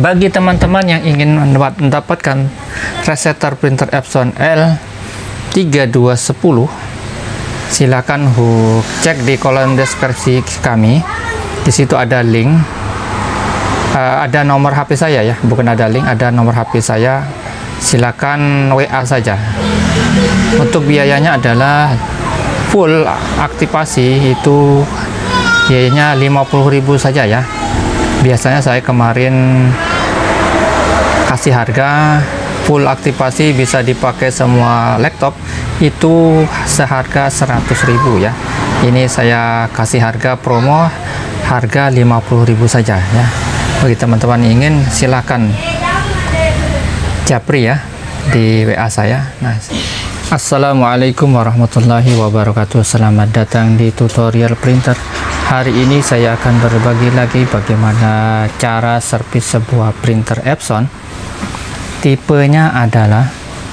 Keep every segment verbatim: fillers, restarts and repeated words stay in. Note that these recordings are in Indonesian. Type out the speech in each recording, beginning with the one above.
Bagi teman-teman yang ingin mendapatkan resetter printer Epson L tiga dua satu nol, silakan hu cek di kolom deskripsi kami. Di situ ada link, uh, ada nomor H P saya ya, bukan ada link, ada nomor H P saya. Silakan W A saja. Untuk biayanya adalah full aktivasi itu biayanya lima puluh ribu saja ya. Biasanya saya kemarin kasih harga full aktivasi bisa dipakai semua laptop itu seharga seratus ribu ya. Ini saya kasih harga promo harga lima puluh ribu saja ya. Bagi teman-teman ingin silakan japri ya di W A saya. Nah, Assalamualaikum warahmatullahi wabarakatuh. Selamat datang di tutorial printer. Hari ini saya akan berbagi lagi bagaimana cara servis sebuah printer Epson. Tipenya adalah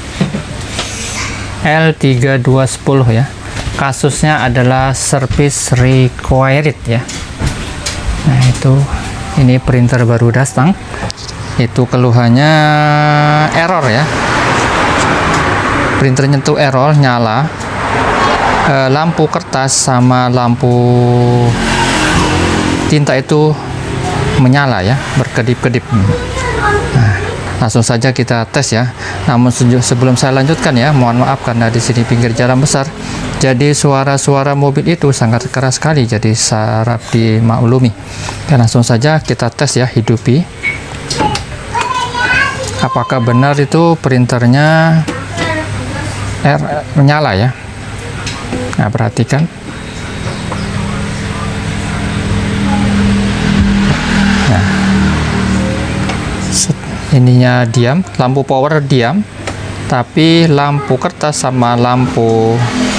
L tiga dua satu nol ya. Kasusnya adalah service required ya. Nah, itu ini printer baru datang. Itu keluhannya error ya. Printernya tuh error, nyala. E, lampu kertas sama lampu tinta itu menyala ya, berkedip-kedip. Nah, langsung saja kita tes ya. Namun sebelum saya lanjutkan ya, mohon maaf karena di sini pinggir jalan besar. Jadi suara-suara mobil itu sangat keras sekali, jadi harap dimaklumi. Dan langsung saja kita tes ya, hidupi. Apakah benar itu printernya er, menyala ya? Nah, perhatikan. Nah, ininya diam, lampu power diam, tapi lampu kertas sama lampu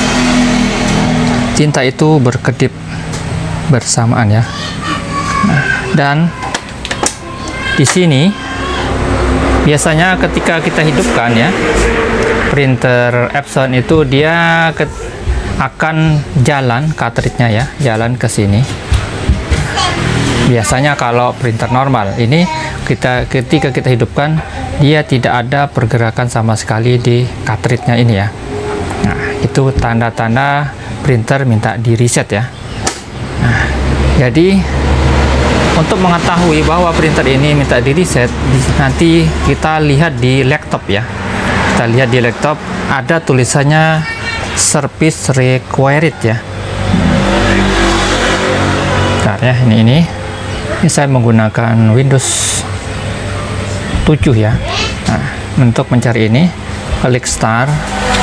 tinta itu berkedip bersamaan ya. Nah, dan di sini biasanya ketika kita hidupkan ya, printer Epson itu dia ke, akan jalan cartridge-nya ya, jalan ke sini. Biasanya kalau printer normal ini kita ketika kita hidupkan dia tidak ada pergerakan sama sekali di cartridge-nya ini ya. Nah, itu tanda-tanda printer minta di reset ya. Nah, jadi untuk mengetahui bahwa printer ini minta di reset, nanti kita lihat di laptop ya. Kita lihat di laptop ada tulisannya service required ya. Bentar ya, ini ini. Ini saya menggunakan Windows tujuh ya. Nah, untuk mencari ini, klik start.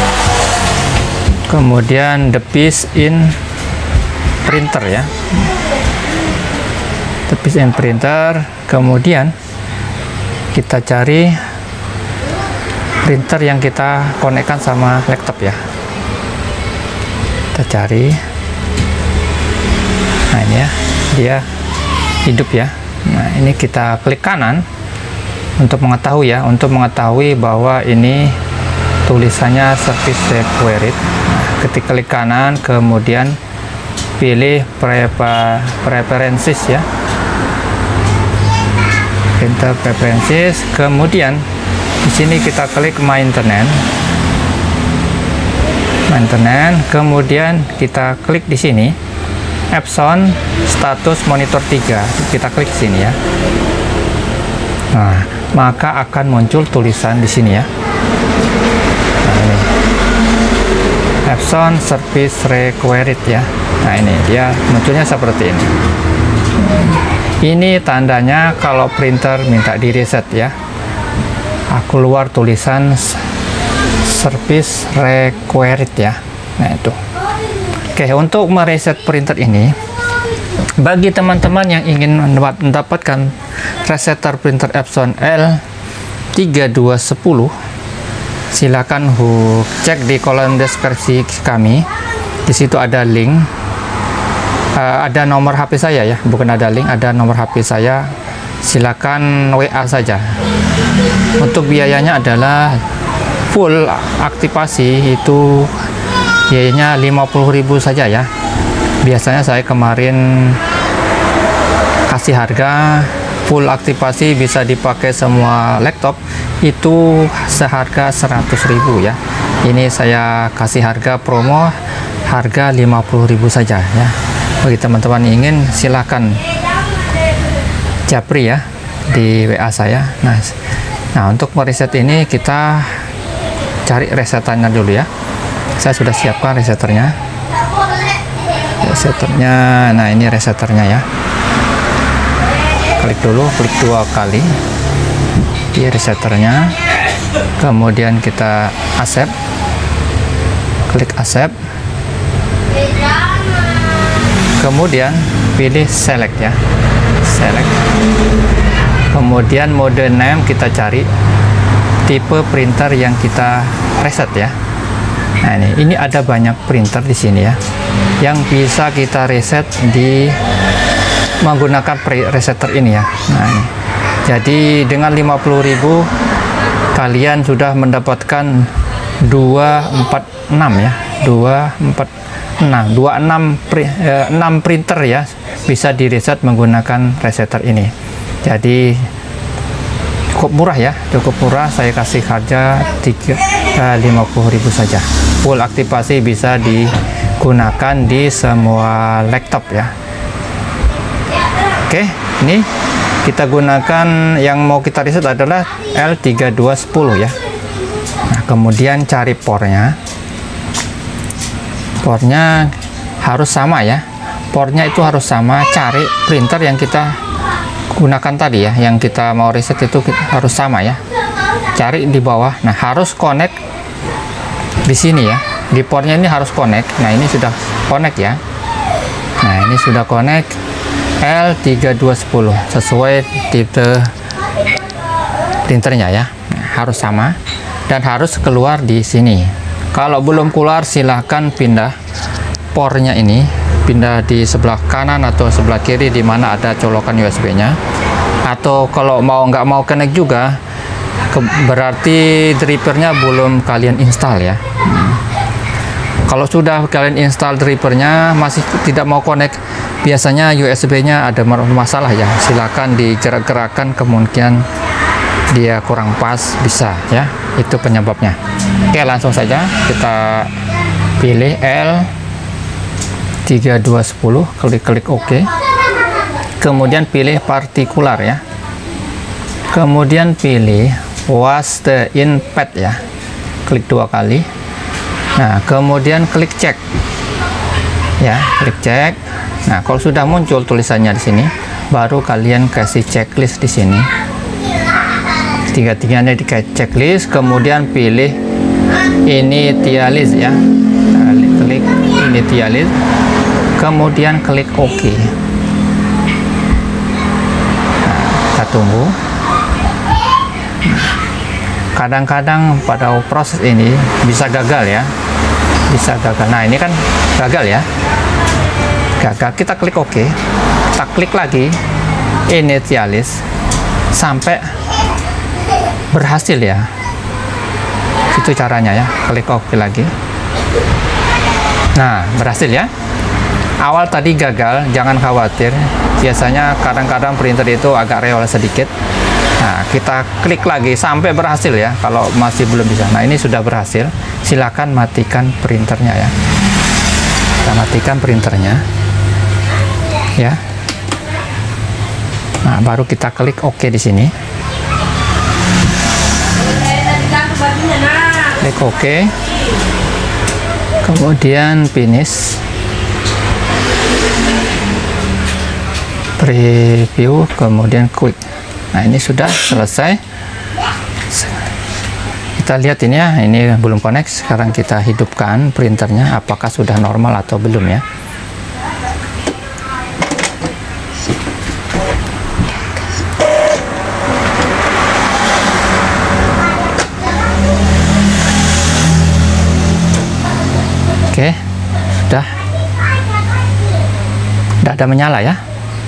Kemudian the piece in printer ya. The piece in printer. Kemudian kita cari printer yang kita konekkan sama laptop ya. Kita cari. Nah, ini ya, dia hidup ya. Nah, ini kita klik kanan untuk mengetahui ya, untuk mengetahui bahwa ini tulisannya service required. Nah, ketika klik kanan, kemudian pilih prepa, preferences ya, printer preferences. Kemudian di sini kita klik maintenance, maintenance. Kemudian kita klik di sini Epson status monitor tiga, kita klik sini ya. Nah, maka akan muncul tulisan di sini ya. Nah, ini Epson service required ya. Nah, ini dia munculnya seperti ini. Ini tandanya kalau printer minta di reset ya. Aku keluar tulisan service required ya. Nah, itu. Oke, untuk mereset printer ini, bagi teman-teman yang ingin mendapatkan resetter printer Epson L tiga dua satu nol, silakan hu cek di kolom deskripsi kami. Di situ ada link, uh, ada nomor H P saya ya, bukan ada link, ada nomor H P saya. Silakan W A saja. Untuk biayanya adalah full aktivasi itu biayanya lima puluh ribu saja ya. Biasanya saya kemarin kasih harga full aktifasi, bisa dipakai semua laptop, itu seharga seratus ribu ya. Ini saya kasih harga promo, harga lima puluh ribu saja ya. Bagi teman-teman ingin, silahkan japri ya di W A saya. Nah, nah untuk mereset ini kita cari resetannya dulu ya. Saya sudah siapkan reseternya. Reseternya, nah ini reseternya ya. Klik dulu, klik dua kali di reseternya. Kemudian kita accept, klik accept. Kemudian pilih select ya, select. Kemudian mode name kita cari tipe printer yang kita reset ya. Nah ini, ini ada banyak printer di sini ya, yang bisa kita reset di menggunakan resetter ini ya. Nah ini, jadi dengan lima puluh ribu kalian sudah mendapatkan dua empat enam ya, dua empat enam, dua enam eh, enam printer ya, bisa di reset menggunakan resetter ini. Jadi cukup murah ya, cukup murah. Saya kasih harga lima puluh ribu saja. Full aktifasi, bisa digunakan di semua laptop ya. Oke, ini kita gunakan, yang mau kita reset adalah L tiga dua satu nol ya. Nah, kemudian cari portnya. Portnya harus sama ya. Portnya itu harus sama. Cari printer yang kita gunakan tadi ya, yang kita mau reset itu harus sama ya. Cari di bawah. Nah, harus connect di sini ya. Di portnya ini harus connect. Nah, ini sudah connect ya. Nah, ini sudah connect L tiga dua satu nol sesuai tipe printernya ya. Nah, harus sama dan harus keluar di sini. Kalau belum keluar, silahkan pindah portnya ini, pindah di sebelah kanan atau sebelah kiri di mana ada colokan U S B-nya. Atau kalau mau nggak mau connect juga, ke, berarti drivernya belum kalian install ya. Hmm. Kalau sudah kalian install drivernya masih tidak mau connect, biasanya U S B-nya ada masalah ya. Silakan digerak-gerakan, kemungkinan dia kurang pas, bisa ya. Itu penyebabnya. Oke, langsung saja kita pilih L tiga dua satu nol, klik-klik OK. Kemudian pilih partikular ya. Kemudian pilih was the in pad ya. Klik dua kali. Nah, kemudian klik cek. Ya, klik cek. Nah, kalau sudah muncul tulisannya di sini, baru kalian kasih checklist di sini. Tiga-tiganya di checklist, kemudian pilih initialize ya. Nah, klik initialize. Kemudian klik OK. Nah, kita tunggu. Kadang-kadang pada proses ini bisa gagal ya, bisa gagal. Nah, ini kan gagal ya, gagal. Kita klik OK, kita klik lagi initialize sampai berhasil ya. Itu caranya ya, klik OK lagi. Nah, berhasil ya. Awal tadi gagal, jangan khawatir. Biasanya kadang-kadang printer itu agak rewel sedikit. Nah, kita klik lagi sampai berhasil ya. Kalau masih belum bisa, nah ini sudah berhasil. Silakan matikan printernya ya. Kita matikan printernya ya. Nah, baru kita klik OK di sini. Klik OK. Kemudian finish. Preview, kemudian quick. Nah, ini sudah selesai. Kita lihat ini ya, ini belum connect. Sekarang kita hidupkan printernya, apakah sudah normal atau belum ya. Oke, sudah. Tidak ada menyala ya.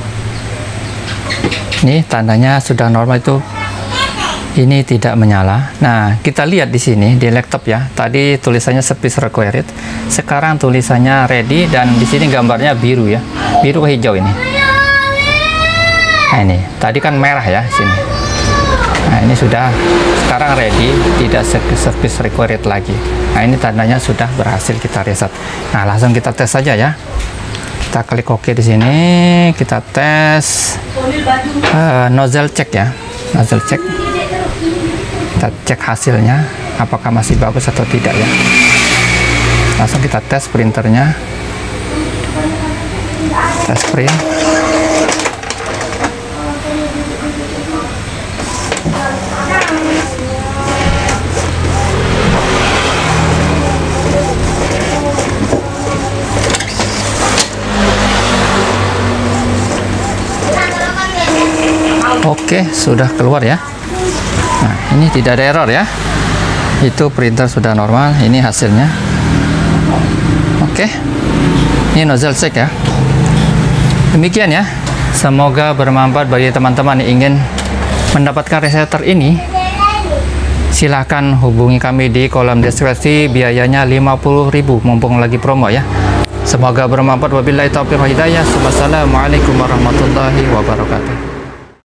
Ini tandanya sudah normal, itu ini tidak menyala. Nah, kita lihat di sini di laptop ya. Tadi tulisannya space required. Sekarang tulisannya ready, dan di sini gambarnya biru ya. Biru ke hijau ini. Nah ini, tadi kan merah ya sini. Nah ini sudah sekarang ready, tidak service required lagi. Nah ini tandanya sudah berhasil kita reset. Nah langsung kita tes saja ya. Kita klik OK di sini, kita tes uh, nozzle check ya, nozzle check. Kita cek hasilnya, apakah masih bagus atau tidak ya. Langsung kita tes printernya, tes print. Oke, sudah keluar ya. Nah, ini tidak ada error ya. Itu printer sudah normal, ini hasilnya. Oke. Ini nozzle check ya. Demikian ya. Semoga bermanfaat bagi teman-teman yang ingin mendapatkan resetter ini. Silahkan hubungi kami di kolom deskripsi, biayanya lima puluh ribu mumpung lagi promo ya. Semoga bermanfaat. Wabillahi taufiq wal hidayah. Wassalamualaikum warahmatullahi wabarakatuh.